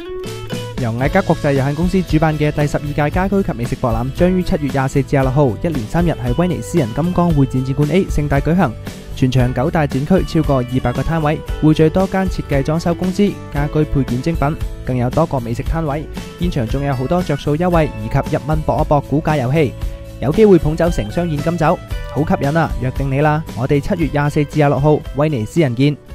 由艾嘉國際有限公司主辦嘅第12屆家居及美食博覽將於7月24至26號，一連3日喺威尼斯人金剛會展展館 A 盛大舉行。全場9大展區超過200個攤位，匯聚多間設計裝修公司、家居配件精品，更有多個美食攤位。現場仲有好多着數優惠，以及1蚊搏一搏估價遊戲，有機會捧走成箱現金走，好吸引啊！約定你啦，我哋7月24至26號威尼斯人見。